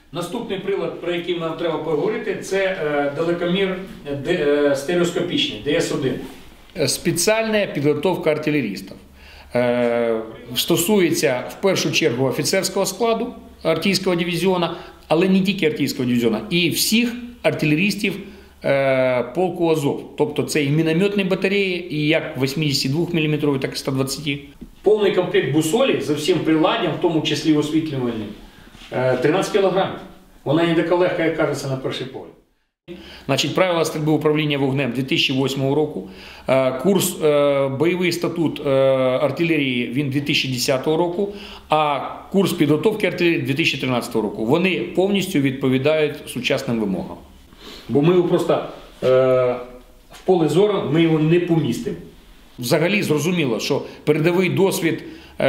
Наступний прилад, про який нам треба поговорити, це далекомір стереоскопічний, ДС-1. Спеціальна підготовка артилерістів. Стосується в першу чергу офіцерського складу артилерійського дивізіону, але не тільки артилерійського дивізіону, і всіх артилерістів полку Азов. Тобто це і мінометні батареї, і як 82 мм, так і 120. Повний комплект бусолі за всім приладдям, в тому числі освітлювальним, 13 кг. Вона не така легка, як кажеться на перший погляд. Значить, правила стрільби управління вогнем 2008 року, курс бойовий статут артилерії він 2010 року, а курс підготовки артилерії 2013 року. Вони повністю відповідають сучасним вимогам. Бо ми його просто в поле зору ми його не помістимо. Взагалі зрозуміло, що передовий досвід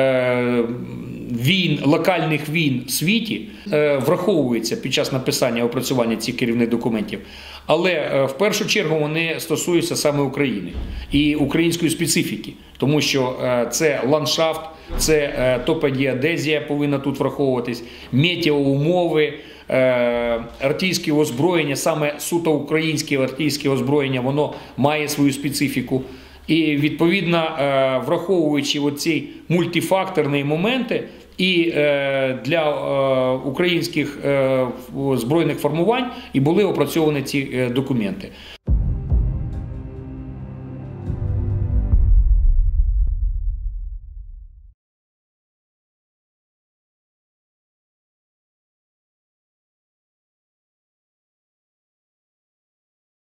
війн, локальних війн в світі враховується під час написання, опрацювання цих керівних документів. Але в першу чергу вони стосуються саме України і української специфіки. Тому що це ландшафт, це топогеодезія повинна тут враховуватись, метеоумови, артилерійське озброєння, саме суто українське артилерійське озброєння, воно має свою специфіку. І відповідно, враховуючи оці мультифакторні моменти, і для українських збройних формувань і були опрацьовані ці документи.